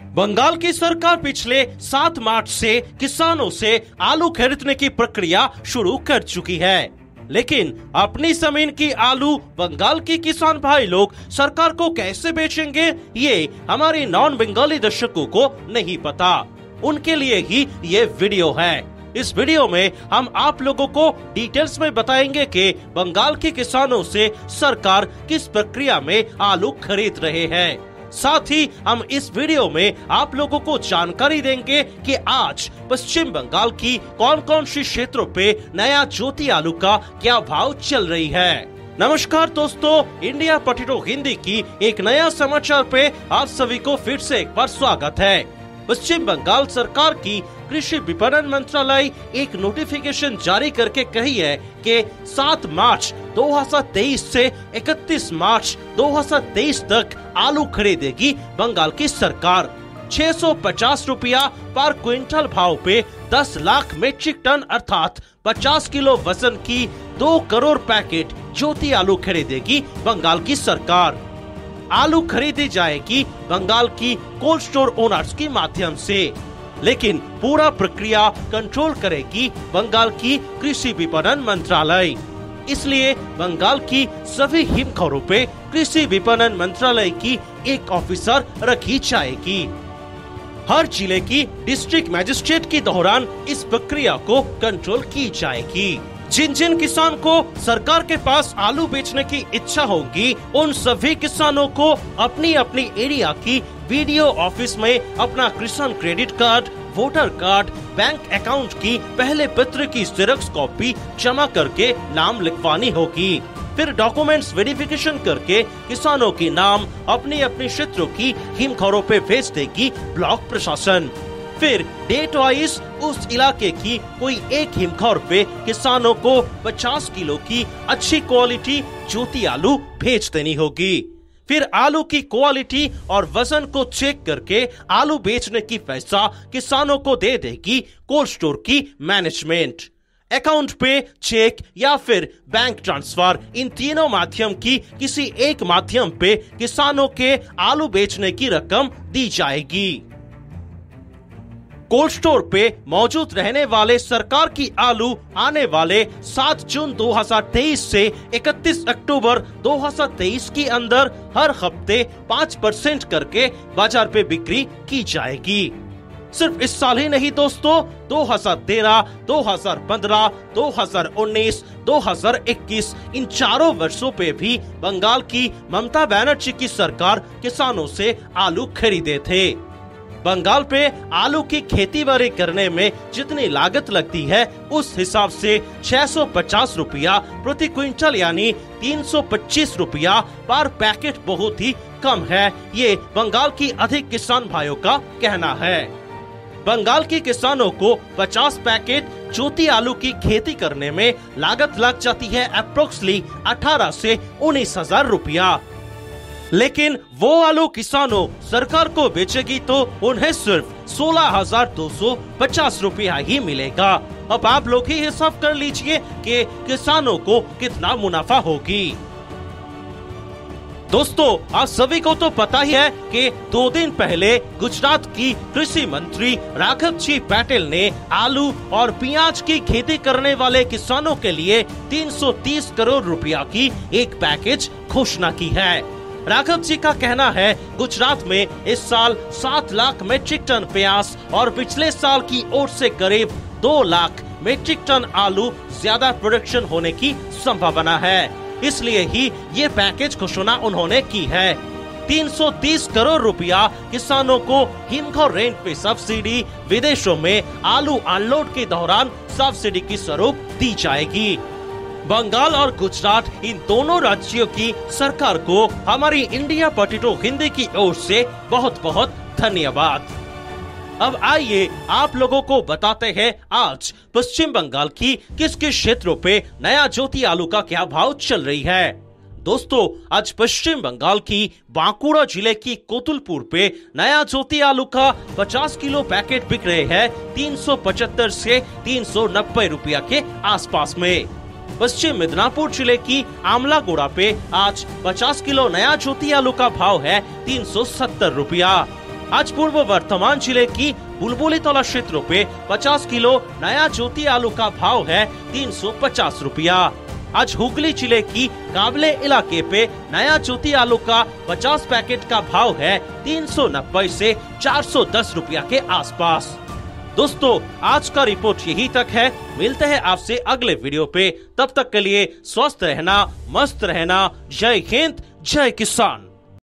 बंगाल की सरकार पिछले 7 मार्च से किसानों से आलू खरीदने की प्रक्रिया शुरू कर चुकी है, लेकिन अपनी जमीन की आलू बंगाल के किसान भाई लोग सरकार को कैसे बेचेंगे ये हमारे नॉन बंगाली दर्शकों को नहीं पता। उनके लिए ही ये वीडियो है। इस वीडियो में हम आप लोगों को डिटेल्स में बताएंगे कि बंगाल के किसानों से सरकार किस प्रक्रिया में आलू खरीद रहे हैं। साथ ही हम इस वीडियो में आप लोगों को जानकारी देंगे कि आज पश्चिम बंगाल की कौन कौन सी क्षेत्रों पे नया ज्योति आलू का क्या भाव चल रही है। नमस्कार दोस्तों, इंडिया पोटैटो हिंदी की एक नया समाचार पे आप सभी को फिर से एक बार स्वागत है। पश्चिम बंगाल सरकार की कृषि विपणन मंत्रालय एक नोटिफिकेशन जारी करके कही है कि 7 मार्च 2023 से 31 मार्च 2023 तक आलू खरीदेगी बंगाल की सरकार। 650 रुपया पर क्विंटल भाव पे 10 लाख मीट्रिक टन अर्थात 50 किलो वजन की 2 करोड़ पैकेट ज्योति आलू खरीदेगी बंगाल की सरकार। आलू खरीदी जाएगी बंगाल की कोल्ड स्टोर ओनर्स के माध्यम से, लेकिन पूरा प्रक्रिया कंट्रोल करेगी बंगाल की कृषि विपणन मंत्रालय। इसलिए बंगाल की सभी हिमखोरों पे कृषि विपणन मंत्रालय की एक ऑफिसर रखी जाएगी। हर जिले की डिस्ट्रिक्ट मजिस्ट्रेट के दौरान इस प्रक्रिया को कंट्रोल की जाएगी। जिन जिन किसान को सरकार के पास आलू बेचने की इच्छा होगी, उन सभी किसानों को अपनी अपनी एरिया की वीडियो ऑफिस में अपना Kisan credit card, voter card, bank account की पहले पत्र की जेरॉक्स कॉपी जमा करके नाम लिखवानी होगी। फिर डॉक्यूमेंट्स वेरिफिकेशन करके किसानों के नाम अपनी अपनी क्षेत्रों की हिमखोरों पे भेज देगी ब्लॉक प्रशासन। फिर डेट वाइज उस इलाके की कोई एक हिमखोर पे किसानों को 50 किलो की अच्छी क्वालिटी ज्योति आलू भेज देनी होगी। फिर आलू की क्वालिटी और वजन को चेक करके आलू बेचने की पैसा किसानों को दे देगी कोल्ड स्टोर की मैनेजमेंट। अकाउंट पे चेक या फिर बैंक ट्रांसफर, इन तीनों माध्यम की किसी एक माध्यम पे किसानों के आलू बेचने की रकम दी जाएगी। कोल्ड स्टोर पे मौजूद रहने वाले सरकार की आलू आने वाले 7 जून 2023 से 31 अक्टूबर 2023 के अंदर हर हफ्ते 5% करके बाजार पे बिक्री की जाएगी। सिर्फ इस साल ही नहीं दोस्तों, 2013, 2015, 2019, 2021 इन चारों वर्षों पे भी बंगाल की ममता बनर्जी की सरकार किसानों से आलू खरीदे थे। बंगाल पे आलू की खेती बाड़ी करने में जितनी लागत लगती है उस हिसाब से 650 रुपया प्रति क्विंटल यानी 325 रुपया पर पैकेट बहुत ही कम है, ये बंगाल की अधिक किसान भाइयों का कहना है। बंगाल के किसानों को 50 पैकेट ज्योति आलू की खेती करने में लागत लग जाती है अप्रोक्सीमेटली 18 से 19,000 रुपया। लेकिन वो आलू किसानों सरकार को बेचेगी तो उन्हें सिर्फ 16,250 रुपया ही मिलेगा। अब आप लोग ही हिसाब कर लीजिए कि किसानों को कितना मुनाफा होगी। दोस्तों, आप सभी को तो पता ही है कि 2 दिन पहले गुजरात की कृषि मंत्री राघव जी पटेल ने आलू और प्याज की खेती करने वाले किसानों के लिए 330 करोड़ रुपया की एक पैकेज घोषणा की है। राघव जी का कहना है गुजरात में इस साल 7 लाख मीट्रिक टन प्याज और पिछले साल की ओर से करीब 2 लाख मीट्रिक टन आलू ज्यादा प्रोडक्शन होने की संभावना है। इसलिए ही ये पैकेज घोषणा उन्होंने की है। 330 करोड़ रुपया किसानों को हिमखोर रेट पे सब्सिडी, विदेशों में आलू अनलोड के दौरान सब्सिडी की स्वरूप दी जाएगी। बंगाल और गुजरात इन दोनों राज्यों की सरकार को हमारी इंडिया पोटैटो हिंदी की ओर से बहुत बहुत धन्यवाद। अब आइए आप लोगों को बताते हैं आज पश्चिम बंगाल की किस किस क्षेत्रों पे नया ज्योति आलू का क्या भाव चल रही है। दोस्तों, आज पश्चिम बंगाल की बांकुड़ा जिले की कोतुलपुर पे नया ज्योति आलू का 50 किलो पैकेट बिक रहे हैं 375 से 390 रुपया के आसपास में। पश्चिम मिदनापुर जिले की आमलागुड़ा पे आज 50 किलो नया ज्योति आलू का भाव है 370 रुपया। आज पूर्व वर्तमान जिले की बुलबुली तौला क्षेत्रों पे 50 किलो नया ज्योति आलू का भाव है 350 रुपया। आज हुगली जिले की काबले इलाके पे नया ज्योति आलू का 50 पैकेट का भाव है 390 से 410 रुपया के आसपास। दोस्तों, आज का रिपोर्ट यही तक है। मिलते हैं आपसे अगले वीडियो पे। तब तक के लिए स्वस्थ रहना, मस्त रहना। जय हिंद, जय किसान।